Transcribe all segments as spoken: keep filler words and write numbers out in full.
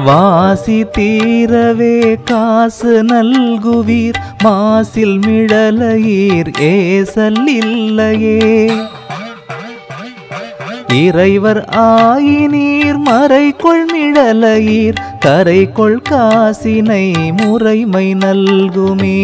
வாசி தீரவே காசு நல்குவீர் மாசில் மிடலையீர் ஏசல் இல்லையே இறைவர் ஆயினீர் மறைகொள் மிடலையீர் கரைகொள் காசினை முறைமை நல்குமே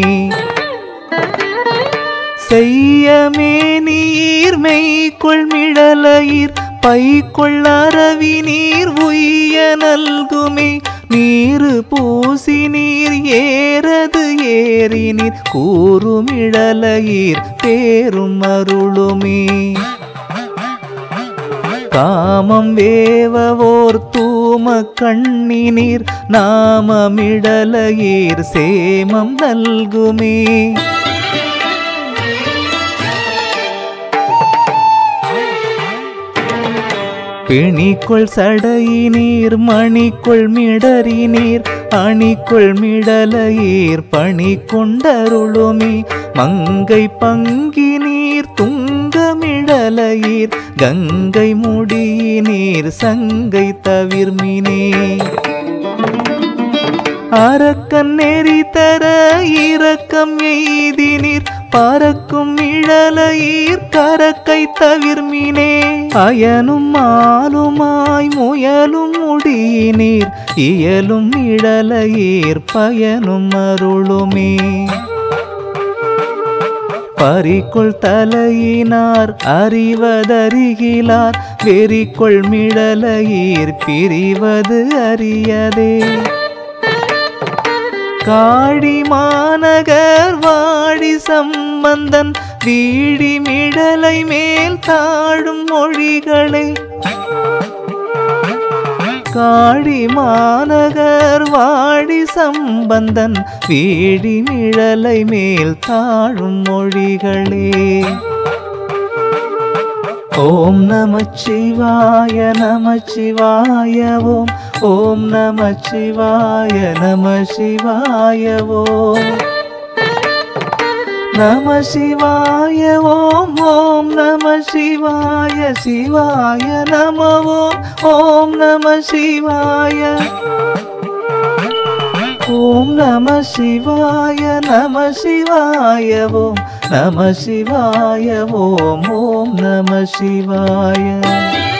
செய்யமே நீர் மெய்கொள் மிடலையீர் பைகொள் அரவி நீர் உய்ய நல்குமே நீரு பூசி நீர் ஏறது ஏறி நீர் கூறுமிடலையீர் பேரும் அருளுமே காமம் வேவவோர் தூம கண்ணினீர் நாமமிடலையீர் சேமம் நல்குமே பிணிக்குள் சடையினீர் மணிக்குள் மிடறினீர் அணிக்குள் மிடலையீர் பணி கொண்டருளுமே மங்கை பங்கினீர் துங்கமிடலையீர் கங்கை முடியினீர் சங்கை தவிர்மினே அரக்கன் நெறி தர இரக்கம் எய்தினீர் பறக்கும் இழலையீர் கரக்கை தவிர்மினே அயனும் மாலுமாய் முயலும் முடியினீர் இயலும் இழலையீர் பயனும் அருளுமே பறிக்குள் தலையினார் அறிவதறிகிலார் வெறிக்குள் மிடலையீர் பிரிவது அறியதே காடி மாநகர் வாடி சம்பந்தன் வீடி மிடலை மேல் தாழும் மொழிகளை காடி மாநகர் வாடி சம்பந்தன் வீடி மிடலை மேல் தாழும் மொழிகளே ஓம் நமச்சிவாய நமச்சிவாய ஓம் ஓம் நமச்சிவாய நமசிவாய ஓம் நமசிவாய ஓம் ஓம் நமசிவாய சிவாய நம ஓம் ஓம் நமசிவாய ஓம் நமசிவாய நமசிவாய ஓம் நமசிவாய ஓம் ஓம் நமசிவாய